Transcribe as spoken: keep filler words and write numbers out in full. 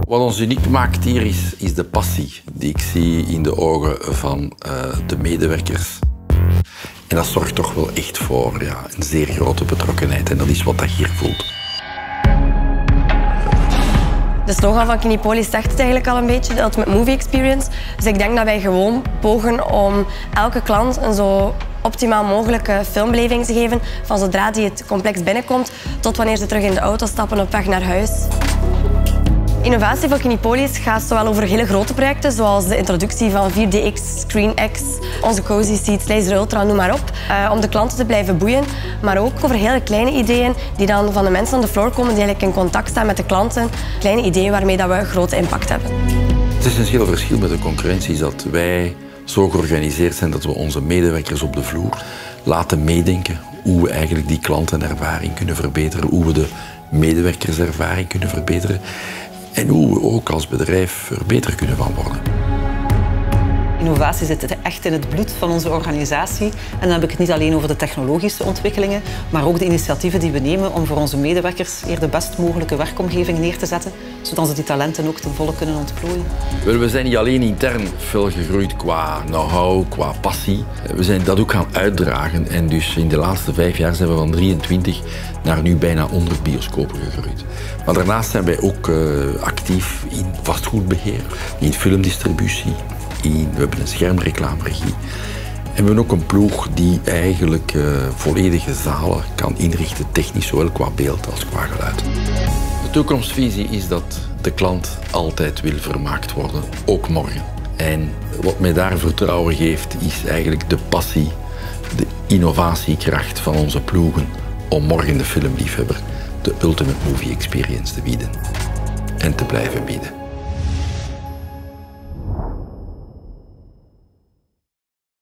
Wat ons uniek maakt hier is, is de passie die ik zie in de ogen van uh, de medewerkers. En dat zorgt toch wel echt voor ja, een zeer grote betrokkenheid. En dat is wat dat hier voelt. De slogan van Kinepolis zegt het eigenlijk al een beetje, de Ultimate Movie Experience. Dus ik denk dat wij gewoon pogen om elke klant een zo optimaal mogelijke filmbeleving te geven. Van zodra die het complex binnenkomt, tot wanneer ze terug in de auto stappen op weg naar huis. Innovatie van Kinepolis gaat zowel over hele grote projecten, zoals de introductie van vier D X, ScreenX, onze Cozy Seats, Laser Ultra, noem maar op, uh, om de klanten te blijven boeien. Maar ook over hele kleine ideeën die dan van de mensen aan de vloer komen, die eigenlijk in contact staan met de klanten. Kleine ideeën waarmee dat we een grote impact hebben. Het essentiële verschil met de concurrentie is dat wij zo georganiseerd zijn dat we onze medewerkers op de vloer laten meedenken hoe we eigenlijk die klantenervaring kunnen verbeteren, hoe we de medewerkerservaring kunnen verbeteren. En hoe we ook als bedrijf er beter kunnen van worden. Innovatie zit echt in het bloed van onze organisatie. En dan heb ik het niet alleen over de technologische ontwikkelingen, maar ook de initiatieven die we nemen om voor onze medewerkers hier de best mogelijke werkomgeving neer te zetten, zodat ze die talenten ook ten volle kunnen ontplooien. We zijn niet alleen intern veel gegroeid qua know-how, qua passie. We zijn dat ook gaan uitdragen. En dus in de laatste vijf jaar zijn we van drieëntwintig naar nu bijna honderd bioscopen gegroeid. Maar daarnaast zijn wij ook uh, actief in vastgoedbeheer, in filmdistributie. In, we hebben een schermreclameregie. En we hebben ook een ploeg die eigenlijk uh, volledige zalen kan inrichten, technisch, zowel qua beeld als qua geluid. De toekomstvisie is dat de klant altijd wil vermaakt worden, ook morgen. En wat mij daar vertrouwen geeft, is eigenlijk de passie, de innovatiekracht van onze ploegen om morgen de filmliefhebber de Ultimate Movie Experience te bieden en te blijven bieden.